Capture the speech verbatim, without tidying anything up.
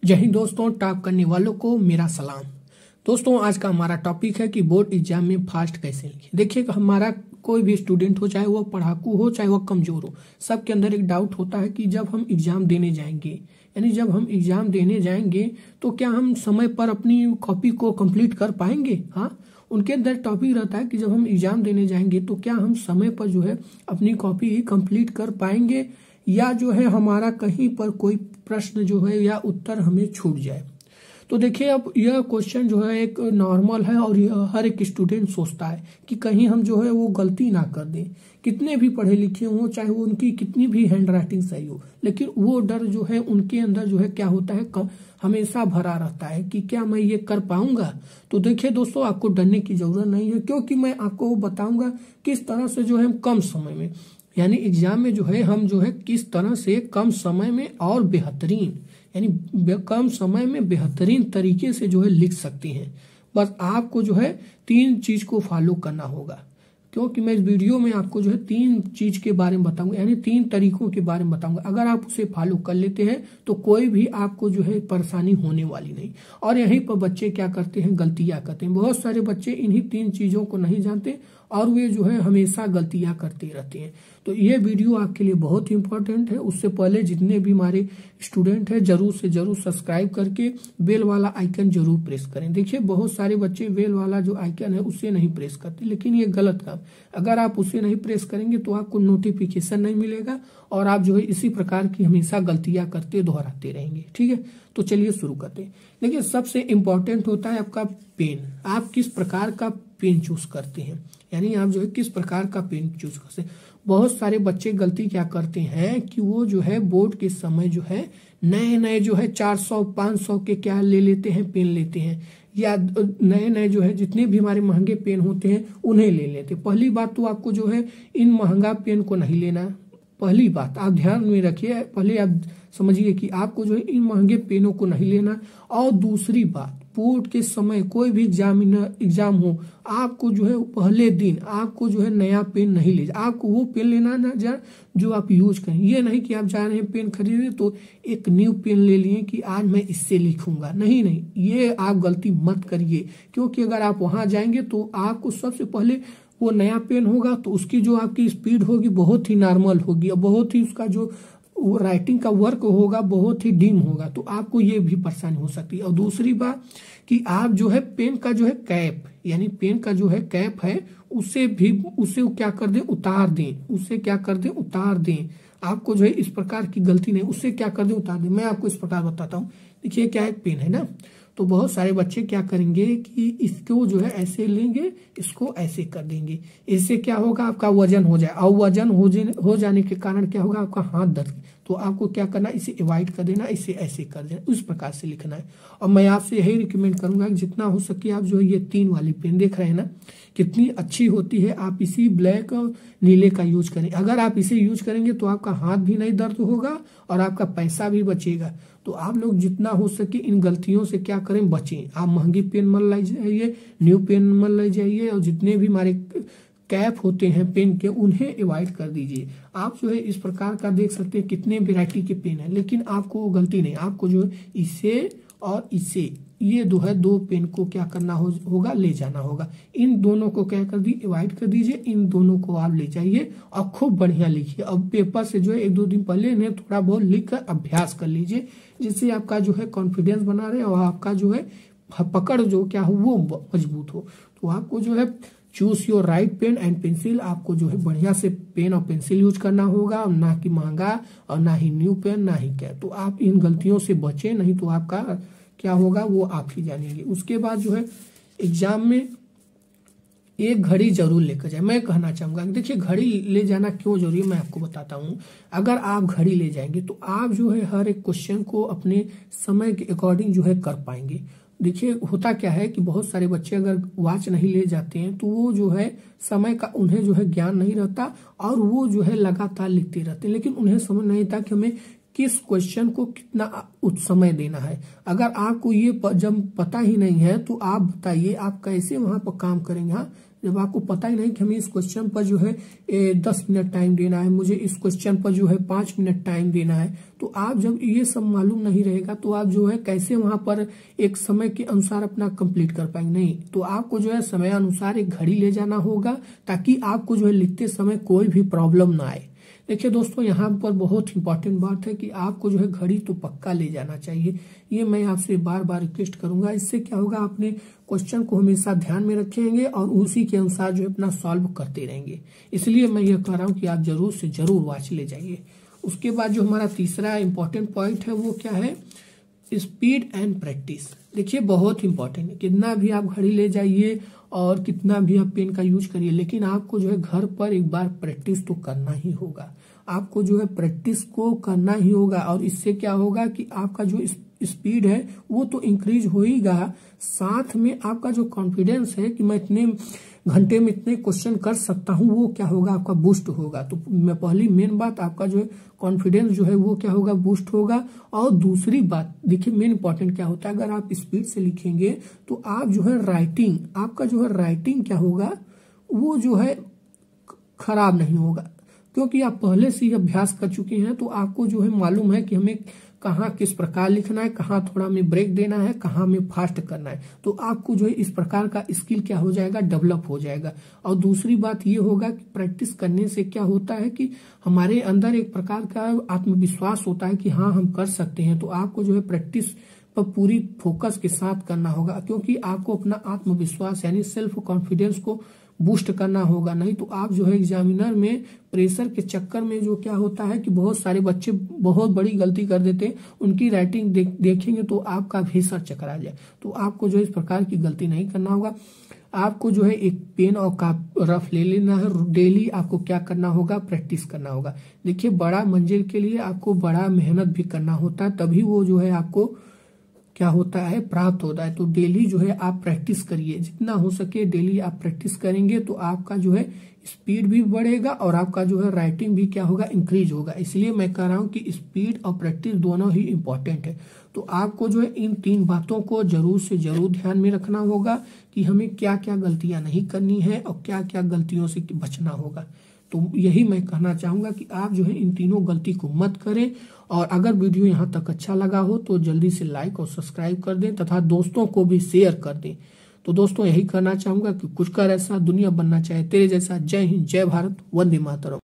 जय हिंद दोस्तों, टॉप करने वालों को मेरा सलाम। दोस्तों, आज का हमारा टॉपिक है कि बोर्ड एग्जाम में फास्ट कैसे लिखें। देखिए, हमारा कोई भी स्टूडेंट हो, चाहे वो पढ़ाकू हो चाहे वो कमजोर हो, सबके अंदर एक डाउट होता है कि जब हम एग्जाम देने जाएंगे, यानी जब हम एग्जाम देने जाएंगे तो क्या हम समय पर अपनी कॉपी को कंप्लीट कर पाएंगे। हाँ, उनके अंदर टॉपिक रहता है कि जब हम एग्जाम देने जाएंगे तो क्या हम समय पर जो है अपनी कॉपी कंप्लीट कर पाएंगे, या जो है हमारा कहीं पर कोई प्रश्न जो है या उत्तर हमें छूट जाए। तो देखिए, अब यह क्वेश्चन जो है एक नॉर्मल है और यह हर एक स्टूडेंट सोचता है कि कहीं हम जो है वो गलती ना कर दें। कितने भी पढ़े लिखे हों, चाहे वो उनकी कितनी भी हैंड राइटिंग सही हो, लेकिन वो डर जो है उनके अंदर जो है क्या होता है, हमेशा भरा रहता है कि क्या मैं ये कर पाऊंगा। तो देखिए दोस्तों, आपको डरने की जरूरत नहीं है, क्योंकि मैं आपको बताऊंगा किस तरह से जो है हम कम समय में, यानी एग्जाम में जो है हम जो है किस तरह से कम समय में और बेहतरीन, यानी कम समय में बेहतरीन तरीके से जो है लिख सकते हैं। बस आपको जो है तीन चीज को फॉलो करना होगा, क्योंकि मैं इस वीडियो में आपको जो है तीन चीज के बारे में बताऊंगा, यानी तीन तरीकों के बारे में बताऊंगा। अगर आप उसे फॉलो कर लेते हैं तो कोई भी आपको जो है परेशानी होने वाली नहीं। और यहीं पर बच्चे क्या करते हैं, गलतियां करते हैं। बहुत सारे बच्चे इन्हीं तीन चीजों को नहीं जानते और वे जो है हमेशा गलतियां करते रहते हैं। तो ये वीडियो आपके लिए बहुत ही इंपॉर्टेंट है। उससे पहले जितने भी हमारे स्टूडेंट हैं, जरूर से जरूर सब्सक्राइब करके बेल वाला आइकन जरूर प्रेस करें। देखिए, बहुत सारे बच्चे बेल वाला जो आइकन है उसे नहीं प्रेस करते, लेकिन ये गलत काम। अगर आप उसे नहीं प्रेस करेंगे तो आपको नोटिफिकेशन नहीं मिलेगा और आप जो है इसी प्रकार की हमेशा गलतियां करते दोहराते रहेंगे। ठीक है, तो चलिए शुरू करते हैं। देखिए, सबसे इम्पोर्टेंट होता है आपका पेन। आप किस प्रकार का पेन चूज करते हैं, यानी आप जो है किस प्रकार का पेन चूज करते हैं। बहुत सारे बच्चे गलती क्या करते हैं कि वो जो है बोर्ड के समय जो है नए नए जो है चार सौ पाँच सौ के क्या ले लेते हैं, पेन लेते हैं, या नए नए जो है जितने भी हमारे महंगे पेन होते हैं उन्हें ले लेते हैं। पहली बात तो आपको जो है इन महंगा पेन को नहीं लेना। पहली बात आप ध्यान में रखिए, पहले आप समझिए कि आपको जो है इन महंगे पेनों को नहीं लेना। और दूसरी बात, बोर्ड के समय कोई भी एग्जाम एग्जाम हो, आपको जो है पहले दिन आपको जो है नया पेन नहीं ले, आपको वो पेन लेना ना जा जो आप यूज करें। ये नहीं कि आप जा रहे हैं पेन खरीदे तो एक न्यू पेन ले लिए कि आज मैं इससे लिखूंगा। नहीं नहीं, ये आप गलती मत करिए, क्योंकि अगर आप वहां जाएंगे तो आपको सबसे पहले वो नया पेन होगा तो उसकी जो आपकी स्पीड होगी बहुत ही नॉर्मल होगी और बहुत ही उसका जो राइटिंग का वर्क होगा बहुत ही डिम होगा, तो आपको ये भी परेशानी हो सकती है। और दूसरी बात कि आप जो है पेन का जो है कैप, यानी पेन का जो है कैप है उसे भी उसे क्या कर दें, उतार दें। उसे क्या कर दें, उतार दें। आपको जो है इस प्रकार की गलती नहीं, उससे क्या कर दें, उतार दें। मैं आपको इस प्रकार बताता हूँ। देखिए, क्या एक पेन है ना, तो बहुत सारे बच्चे क्या करेंगे कि इसको जो है ऐसे लेंगे, इसको ऐसे कर देंगे। इससे क्या होगा, आपका वजन हो जाए, और वजन हो, हो जाने के कारण क्या होगा, आपका हाथ दर्द। तो आपको क्या करना, इसे अवॉइड कर देना, इसे ऐसे कर देना, उस प्रकार से लिखना है। और मैं आपसे यही रिकमेंड करूंगा कि जितना हो सके आप जो है ये तीन वाली पेन देख रहे हैं ना, कितनी अच्छी होती है, आप इसी ब्लैक और नीले का यूज करें। अगर आप इसे यूज करेंगे तो आपका हाथ भी नहीं दर्द होगा और आपका पैसा भी बचेगा। तो आप लोग जितना हो सके इन गलतियों से क्या करें, बचें। आप महंगी पेन मत लाई जाइए, न्यू पेन मत लाई जाइए, और जितने भी हमारे कैप होते हैं पेन के उन्हें अवॉइड कर दीजिए। आप जो है इस प्रकार का देख सकते हैं कितने वैरायटी के पेन है, लेकिन आपको गलती नहीं, आपको जो है इसे और इसे, ये दो है दो पेन को क्या करना हो, होगा, ले जाना होगा। इन दोनों को क्या कर दी, अवॉइड कर दीजिए। इन दोनों को आप ले जाइए और खूब बढ़िया लिखिए। अब पेपर से जो है एक दो दिन पहले इन्हें थोड़ा बहुत लिख कर अभ्यास कर लीजिए, जिससे आपका जो है कॉन्फिडेंस बना रहे और आपका जो है पकड़ जो क्या हो वो मजबूत हो। तो आपको जो है choose your right pen and pencil, आपको जो है बढ़िया से पेन और पेंसिल यूज करना होगा, ना कि महंगा और ना ही न्यू पेन ना ही क्या। तो आप इन गलतियों से बचें, नहीं तो आपका क्या होगा वो आप ही जानेंगे। उसके बाद जो है एग्जाम में एक घड़ी जरूर लेकर जाए। मैं कहना चाहूंगा, देखिए घड़ी ले जाना क्यों जरूरी है मैं आपको बताता हूँ। अगर आप घड़ी ले जाएंगे तो आप जो है हर एक क्वेश्चन को अपने समय के अकॉर्डिंग जो है कर पाएंगे। देखिए, होता क्या है कि बहुत सारे बच्चे अगर वॉच नहीं ले जाते हैं तो वो जो है समय का उन्हें जो है ज्ञान नहीं रहता और वो जो है लगातार लिखते रहते हैं, लेकिन उन्हें समझ नहीं था कि हमें किस क्वेश्चन को कितना समय देना है। अगर आपको ये प, जब पता ही नहीं है तो आप बताइए आप कैसे वहां पर काम करेंगे। हाँ, जब आपको पता ही नहीं कि हमें इस क्वेश्चन पर जो है ए, दस मिनट टाइम देना है, मुझे इस क्वेश्चन पर जो है पांच मिनट टाइम देना है, तो आप जब ये सब मालूम नहीं रहेगा तो आप जो है कैसे वहां पर एक समय के अनुसार अपना कंप्लीट कर पाएंगे। नहीं, तो आपको जो है समय अनुसार एक घड़ी ले जाना होगा ताकि आपको जो है लिखते समय कोई भी प्रॉब्लम ना आए। देखिए दोस्तों, यहाँ पर बहुत इंपॉर्टेंट बात है कि आपको जो है घड़ी तो पक्का ले जाना चाहिए। ये मैं आपसे बार बार रिक्वेस्ट करूंगा। इससे क्या होगा, अपने क्वेश्चन को हमेशा ध्यान में रखेंगे और उसी के अनुसार जो है अपना सॉल्व करते रहेंगे। इसलिए मैं ये कह रहा हूँ कि आप जरूर से जरूर वॉच ले जाइए। उसके बाद जो हमारा तीसरा इंपॉर्टेंट पॉइंट है वो क्या है, स्पीड एंड प्रैक्टिस। देखिए बहुत इंपॉर्टेंट है, कितना भी आप घड़ी ले जाइए और कितना भी आप पेन का यूज करिए, लेकिन आपको जो है घर पर एक बार प्रैक्टिस तो करना ही होगा। आपको जो है प्रैक्टिस को करना ही होगा और इससे क्या होगा कि आपका जो स्पीड है वो तो इंक्रीज होगा, साथ में आपका जो कॉन्फिडेंस है कि मैं इतने घंटे में इतने क्वेश्चन कर सकता हूं, वो क्या होगा, आपका बूस्ट होगा। तो मैं पहली मेन बात, आपका जो है कॉन्फिडेंस जो है वो क्या होगा, बूस्ट होगा। और दूसरी बात देखिए मेन इंपॉर्टेंट क्या होता है, अगर आप स्पीड से लिखेंगे तो आप जो है राइटिंग, आपका जो है राइटिंग क्या होगा, वो जो है खराब नहीं होगा, क्योंकि आप पहले से ही अभ्यास कर चुके हैं। तो आपको जो है मालूम है कि हमें कहाँ किस प्रकार लिखना है, कहाँ थोड़ा हमें ब्रेक देना है, कहाँ हमें फास्ट करना है। तो आपको जो है इस प्रकार का स्किल क्या हो जाएगा, डेवलप हो जाएगा। और दूसरी बात ये होगा कि प्रैक्टिस करने से क्या होता है कि हमारे अंदर एक प्रकार का आत्मविश्वास होता है कि हाँ हम कर सकते हैं। तो आपको जो है प्रैक्टिस पर पूरी फोकस के साथ करना होगा, क्योंकि आपको अपना आत्मविश्वास यानी सेल्फ कॉन्फिडेंस को बूस्ट करना होगा। नहीं तो आप जो है एग्जामिनर में प्रेशर के चक्कर में जो क्या होता है कि बहुत सारे बच्चे बहुत बड़ी गलती कर देते हैं, उनकी राइटिंग देख, देखेंगे तो आपका भी सर चकरा जाए। तो आपको जो इस प्रकार की गलती नहीं करना होगा। आपको जो है एक पेन और काप रफ ले लेना है। डेली आपको क्या करना होगा, प्रैक्टिस करना होगा। देखिए बड़ा मंजिल के लिए आपको बड़ा मेहनत भी करना होता है, तभी वो जो है आपको क्या होता है, प्राप्त होता है। तो डेली जो है आप प्रैक्टिस करिए, जितना हो सके डेली आप प्रैक्टिस करेंगे तो आपका जो है स्पीड भी बढ़ेगा और आपका जो है राइटिंग भी क्या होगा, इंक्रीज होगा। इसलिए मैं कह रहा हूँ कि स्पीड और प्रैक्टिस दोनों ही इम्पोर्टेंट है। तो आपको जो है इन तीन बातों को जरूर से जरूर ध्यान में रखना होगा कि हमें क्या क्या गलतियां नहीं करनी है और क्या क्या गलतियों से बचना होगा। तो यही मैं कहना चाहूंगा कि आप जो है इन तीनों गलती को मत करें। और अगर वीडियो यहाँ तक अच्छा लगा हो तो जल्दी से लाइक और सब्सक्राइब कर दें तथा दोस्तों को भी शेयर कर दें। तो दोस्तों यही कहना चाहूंगा कि कुछ कर ऐसा दुनिया बनना चाहे तेरे जैसा। जय हिंद, जय भारत, वंदे मातरम।